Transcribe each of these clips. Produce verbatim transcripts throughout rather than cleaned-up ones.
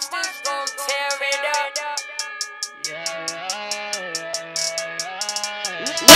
Artists gon' tear it up. Yeah, yeah, yeah, yeah,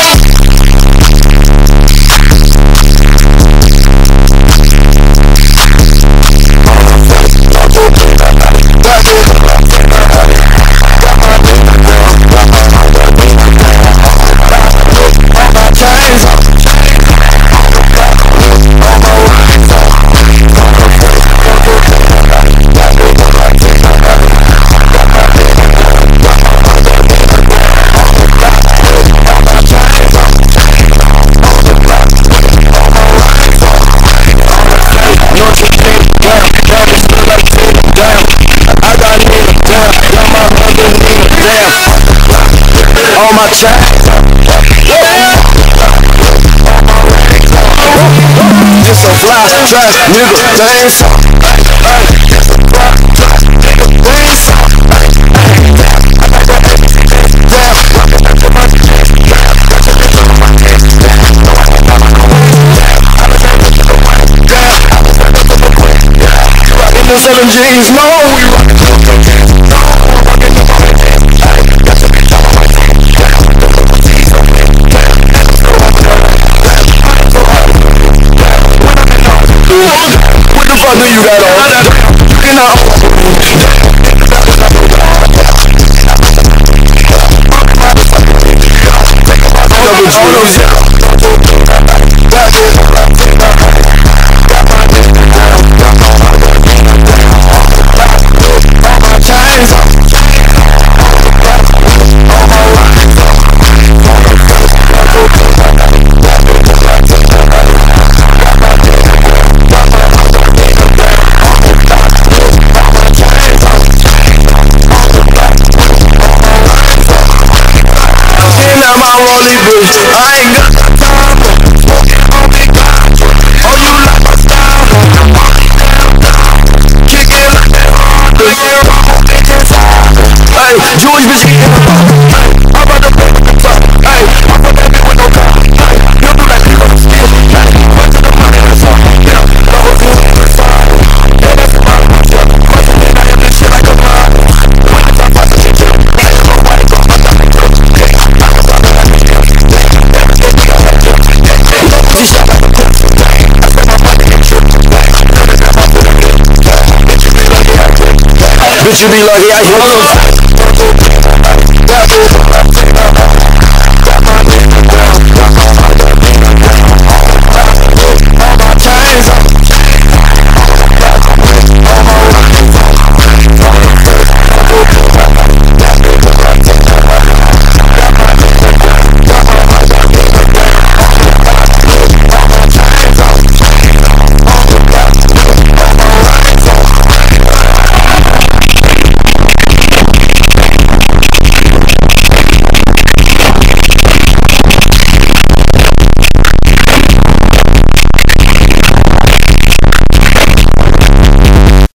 on my track. Just some fly trash, nigga, things. Rockin' the seven G's, no, we rockin' what the fuck do you got on? You cannot my rollie bitch, I ain't got the time for smoking on big guy. Oh, you like my style? Kick it like that hard, cause you're wrong, bitch, inside. Hey, Jewish bitch, hey, I'm about to break the top. Hey, I'm for that bitch with no car. Hey, you do that shit on the skin. Hey, went to the money and some. Yeah, the whole thing on the side. Yeah, that's the bottom of the truck. What's the name? I hit this shit like a vibe. When the top of the shit, hey, nobody gon' fuck up the truck. Bitch, you be lucky I hit